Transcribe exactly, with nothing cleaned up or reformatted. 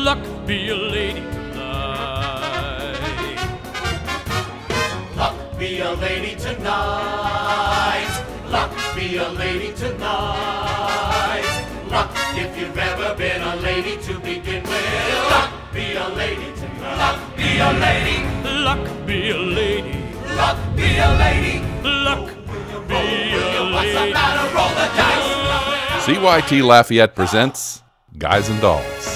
luck be a lady tonight. Luck be a lady tonight. Luck be a lady tonight. Luck if you've ever been a lady to begin with. Luck be a lady tonight. Luck be a lady. Luck be a lady. Luck be a lady. Luck be a What's the lady. matter? Roll the dice. C Y T Lafayette presents Guys and Dolls.